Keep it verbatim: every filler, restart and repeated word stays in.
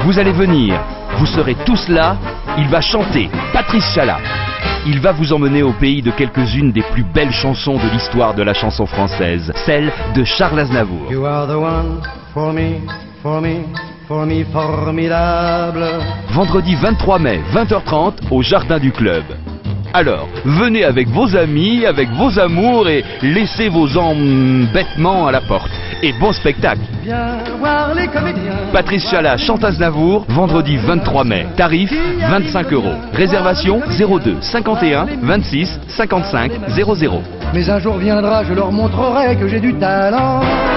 Vous allez venir, vous serez tous là, il va chanter, Patrice Chalat. Il va vous emmener au pays de quelques-unes des plus belles chansons de l'histoire de la chanson française, celle de Charles Aznavour. You are the one for me, for me, for me, formidable. Vendredi vingt-trois mai, vingt heures trente, au Jardin du Club. Alors, venez avec vos amis, avec vos amours et laissez vos embêtements à la porte. Et bon spectacle. Viens voir les comédiens. Patrice Chalat chante Aznavour, vendredi vingt-trois mai. Tarif vingt-cinq euros. Réservation zéro deux cinquante et un vingt-six cinquante-cinq zéro zéro. Mais un jour viendra, je leur montrerai que j'ai du talent.